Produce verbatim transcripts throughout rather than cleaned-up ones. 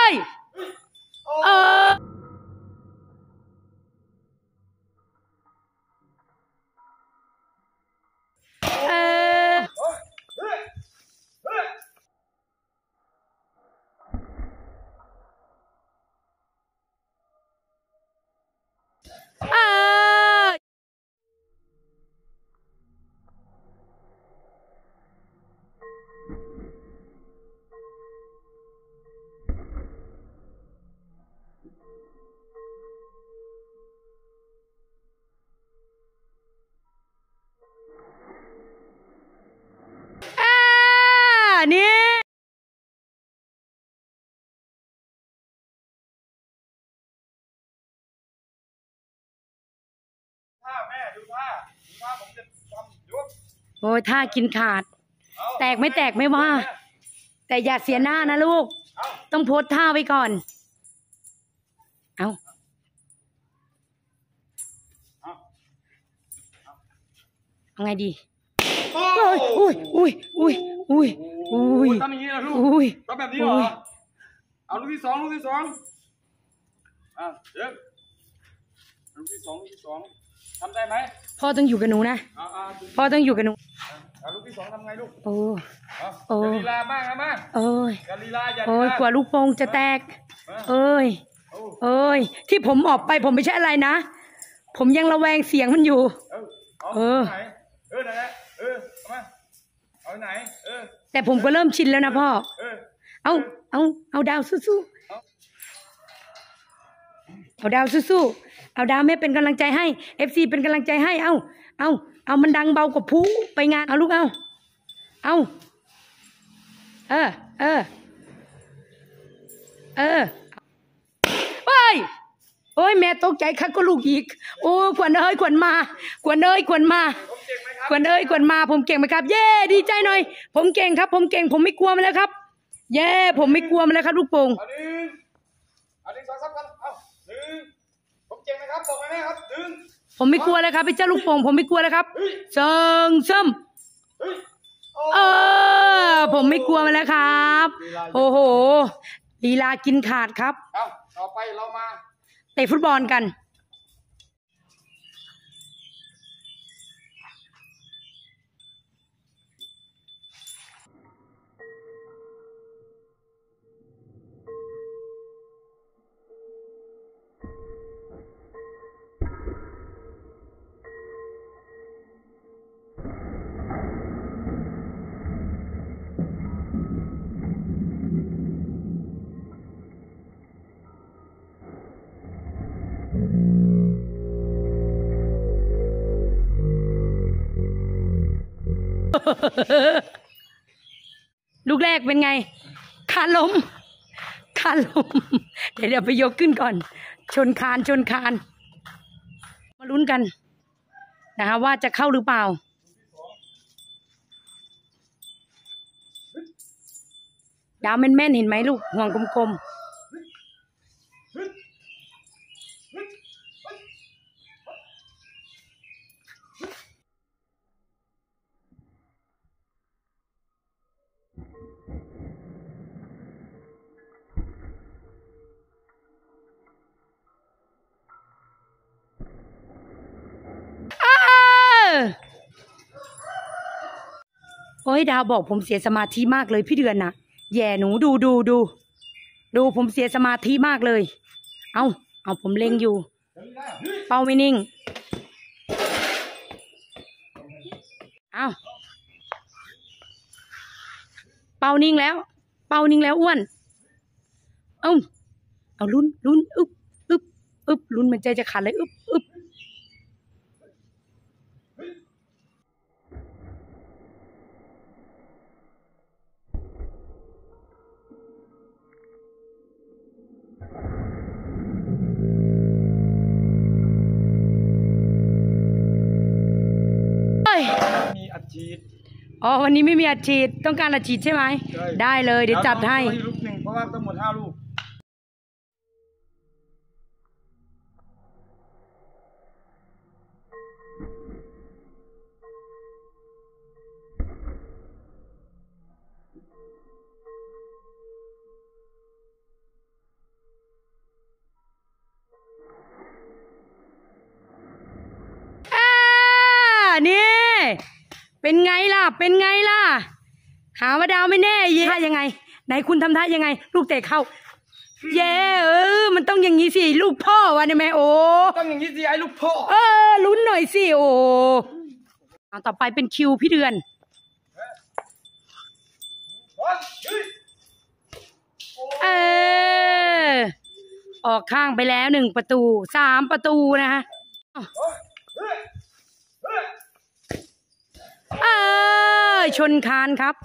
ยเออเออเออนี่ท่าแม่ดูท่าดูท่าผมจะทำยุบโอ้ยท่ากินขาดแตกไม่แตกไม่ว่าแต่อย่าเสียหน้านะลูกต้องโพสท่าไว้ก่อนเอาเอาไงดีอุ้ยอุ้ยอุ้ยอุ้ยอุ้ยทำอย่างนี้นะลูกอุ้ยทำแบบนี้เหรอเอาลูกที่สองลูกที่สองอ่ะเดี๋ยวลูกที่สองลูกที่สองทำได้ไหมพ่อต้องอยู่กับหนูนะพ่อต้องอยู่กับหนูเอาลูกที่สองทำไงลูกโอ้โอ้ลีลามากนะมาเอ้ยอย่าลีลาอย่าโอ้ยกว่าลูกโป่งจะแตกเอ้ยเอ้ยที่ผมออกไปผมไม่ใช่อะไรนะผมยังระแวงเสียงมันอยู่เออเออไหนเออเอามาเอาไหนเออแต่ผมก็เริ่มชินแล้วนะพ่อเอาเอาเอาดาวสู้ๆเอาดาวสู้ๆเอาดาวแม่เป็นกำลังใจให้ เอฟ ซี เป็นกำลังใจให้เอาเอาเอามันดังเบากว่าผู้ไปงานเอาลูกเอาเอาเออเออเออเฮ้ยโอ้ยแม่ตกใจคักก็ลูกอีกโอ้ขวัญเอ้ยขวัญมาขวัญเอ้ยขวัญมาขวัญเอ้ยขวัญมาผมเก่งไหมครับเย้ดีใจหน่อยผมเก่งครับผมเก่งผมไม่กลัวมันแล้วครับเย้ผมไม่กลัวมันแล้วครับลูกโป่งเอาหนึ่งเอาหนึ่งสองสามกันเอาหนึ่งผมเก่งไหมครับบอกไหมแม่ครับหนึ่งผมไม่กลัวเลยครับพี่เจ้าลูกโป่งผมไม่กลัวเลยครับเซิงซึมเออผมไม่กลัวมันแล้วครับโอ้โหลีลากินขาดครับเอาต่อไปเรามาเตะฟุตบอลกันลูกแรกเป็นไงคานล้มคานล้มเดี๋ยวเดี๋ยวไปยกขึ้นก่อนชนคานชนคานมาลุ้นกันนะคะว่าจะเข้าหรือเปล่าดาวแม่นๆเห็นไหมลูกห่วงกลมๆโอ้ยดาวบอกผมเสียสมาธิมากเลยพี่เดือนนะแย่หนูดูดูดูดูผมเสียสมาธิมากเลยเอาเอาผมเล็งอยู่เป้าไม่นิ่งเอาเป้านิ่งแล้วเป้านิ่งแล้วอ้วนเอาเอาลุ้นลุ้นอึบอึบอึบลุ้นมันใจจะขาดเลยอึบอึบมีอัดฉีดอ๋อวันนี้ไม่มีอัดฉีดต้องการอัดฉีดใช่ไหมได้เลยเดี๋ยวจัดให้ลูกหนึ่งเพราะว่าทั้งหมดห้าลูกเป็นไงล่ะเป็นไงล่ะหาว่าดาวไม่แน่เย่ท่ายังไงไหนคุณทำท่ายังไงลูกเตะเข้าเย่เออมันต้องอย่างนี้สิลูกพ่อวะเนี่ยแม่โอ้ต้องอย่างนี้สิไอ้ลูกพ่อเออลุ้นหน่อยสิโอ้เอาต่อไปเป็นคิวพี่เดือนเออออกข้างไปแล้วหนึ่งประตูสามประตูนะฮะเออชนคานครับ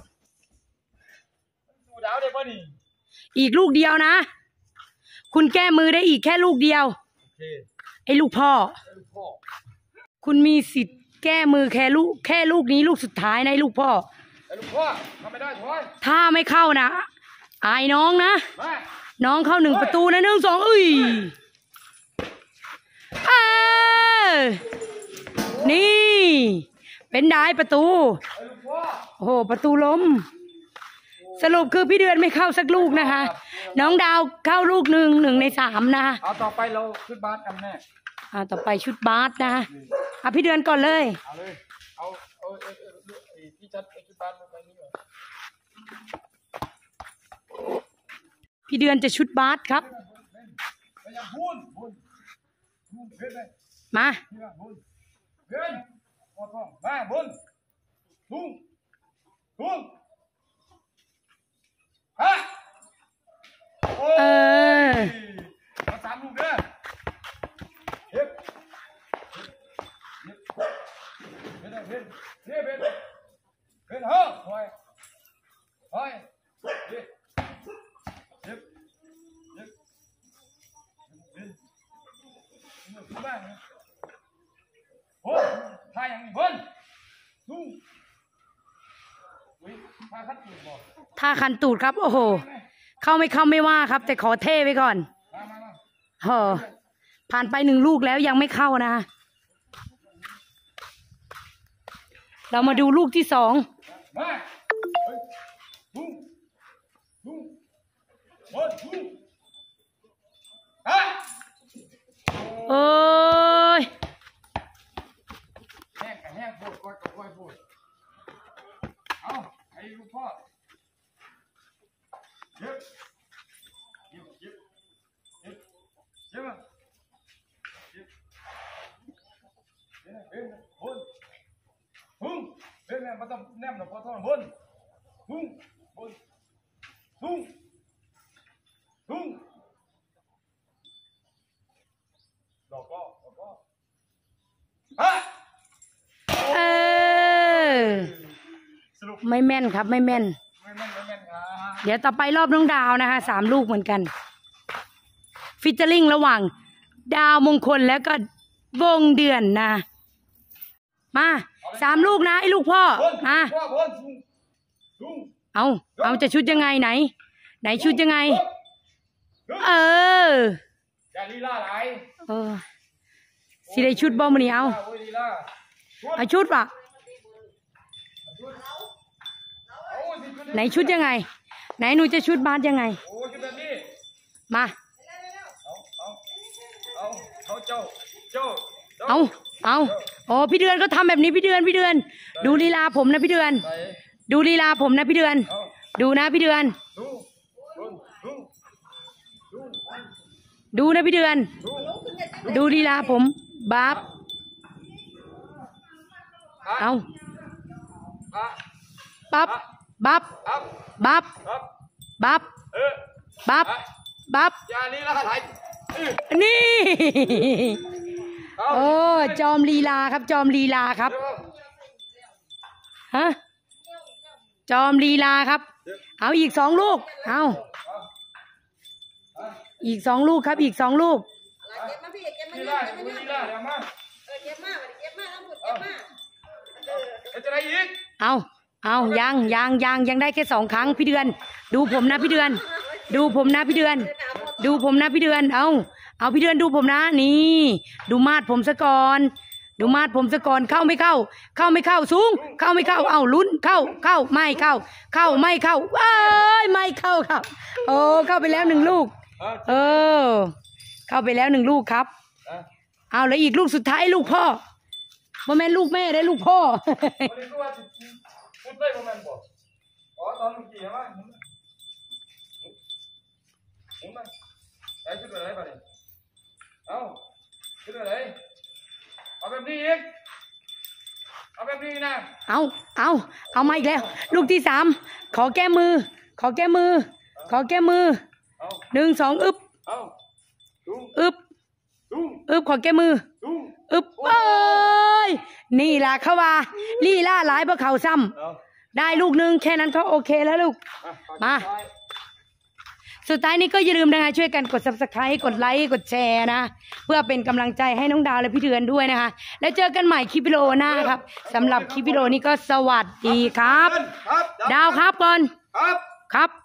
อีกลูกเดียวนะคุณแก้มือได้อีกแค่ลูกเดียวไอ้ลูกพ่อคุณมีสิทธิ์แก้มือแค่ลูกแค่ลูกนี้ลูกสุดท้ายนะลูกพ่อลูกพ่อทำไม่ได้ถอยถ้าไม่เข้านะอายน้องนะน้องเข้าหนึ่งประตูนะหนึ่งสองอุ้ยเออนี่เป็นได้ประตูโอ้โหประตูล้มสรุปคือพี่เดือนไม่เข้าสักลูกนะคะน้องดาวเข้าลูกหนึ่งหนึ่งในสามนะเอาต่อไปเราชุดบาสกันแน่เอาต่อไปชุดบาสนะเอาพี่เดือนก่อนเลยเอาเลยเอาเอาพี่จัดชุดบาสไปนี่ก่อนพี่เดือนจะชุดบาสครับมามาบุญบุญบุญฮะเออมาสามลูกเด้อเฮ็ดเฮ็ดเฮ็ดเฮ็ดเฮ็ดเฮ็ดเฮ้ยเฮ้ยเฮ้ยเฮ็ดเฮ็ดเฮ็ดเฮ็ดดูบ้างโอ้ท่าอย่างนี้เบิ้ลดูท่าคันตูดบ่ท่าคันตูดครับโอ้โหเข้าไม่เข้าไม่ว่าครับแต่ขอเท่ไว้ก่อนเฮ้อผ่านไปหนึ่งลูกแล้วยังไม่เข้านะเรามาดูลูกที่สองโอ้ยแห้งกับแห้งพูดก้อยกับก้อยพูดเอาไอ้ลูกพ่อเยอะเยอะเยอะเยอะเยอะเยอะเยอะบุญบุญเรื่องนี้มันต้องแนมหน่อยพอท่อนบุญบุญบุญบุญบุญดอกก็ดอกก็ฮะเออไม่แม่นครับไม่แม่นเดี๋ยวต่อไปรอบน้องดาวนะคะสามลูกเหมือนกันฟิชเชอร์ลิงระหว่างดาวมงคลแล้วก็วงเดือนนะมาสามลูกนะไอ้ลูกพ่อมาเอาเอาจะชุดยังไงไหนไหนชุดยังไงเออเออสิได้ชุดบอมมันนี่เอาเอาชุดปะไหนชุดยังไงไหนหนูจะชุดบาสยังไงมาเอาเอาโอ้พี่เดือนก็ทำแบบนี้พี่เดือนพี่เดือนดูลีลาผมนะพี่เดือนดูลีลาผมนะพี่เดือนดูนะพี่เดือนดูนะพี่เดือนดูลีลาผมบาสเอาปั๊บบับบับบับบับบับนี่โอ้จอมลีลาครับจอมลีลาครับฮะจอมลีลาครับเอาอีกสองลูกเอาอีกสองลูกครับอีกสองลูกเอาเอายังยังยังยังได้แค่สองครั้งพี่เดือนดูผมนะพี่เดือนดูผมนะพี่เดือนดูผมนะพี่เดือนเอาเอาพี่เดือนดูผมนะนี่ดูมาดผมซะก่อนดูมาดผมซะก่อนเข้าไม่เข้าเข้าไม่เข้าสูงเข้าไม่เข้าเอาลุ้นเข้าเข้าไม่เข้าเข้าไม่เข้าเอ้ยไม่เข้าครับโอ้เข้าไปแล้วหนึ่งลูกเออเข้าไปแล้วหนึ่งลูกครับเอาแล้วอีกลูกสุดท้ายลูกพ่อบ่แม่นลูกแม่ได้ลูกพ่อวันนี้ก็ว่าพูดได้ประมาณบ่อ๋อตอนเมื่อกี้ใช่ไหมหมุนหมุนมันไอ้ชุดอะไรบ้างเนี่ยเอาชุดอะไรเอาแบบนี้อีกเอาแบบนี้นะเอาเอาเอามาอีกแล้ว ลูกที่สามขอแก้มือ ขอแก้มือ ขอแก้มือเอาหนึ่งสองอึบเอาดุ้งอึบดุ้งอึบขอแก้มือดุ้งอึบเอ้ยนี่ล่ะเขาว่าลี่ล่าหลายเพราะเขาซ้เอาำได้ลูกหนึงแค่นั้นก็โอเคแล้วลูก มา สุดท้ายนี้ก็อย่าลืมนะคะช่วยกันกด ซับสไครบ์ กดไลค์กดแชร์นะ เพื่อเป็นกำลังใจให้น้องดาวและพี่เดือนด้วยนะคะ แล้วเจอกันใหม่คลิปวิดีโอหน้าครับสำหรับคลิปวิดีโอนี้ก็สวัสดีครับครับดาวครับก่อนครับครับ